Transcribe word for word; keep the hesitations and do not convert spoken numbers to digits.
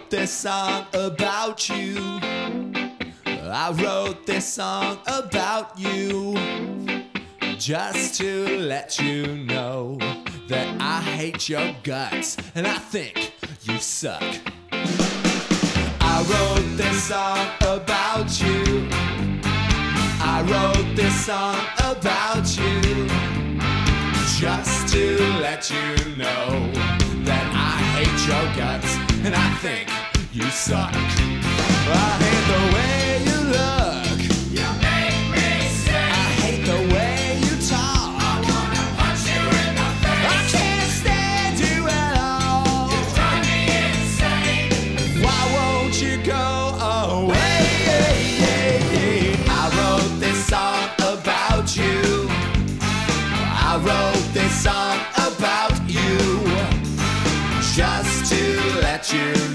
wrote this song about you. I wrote this song about you, just to let you know that I hate your guts and I think you suck. I wrote this song about you. I wrote this song about you, just to let you know that I hate your guts and I think you suck. I hate the way you look. You make me sick. I hate the way you talk. I wanna punch you in the face. I can't stand you at all. You drive me insane. Why won't you go away? I wrote this song about you. I wrote this song about you, just to let you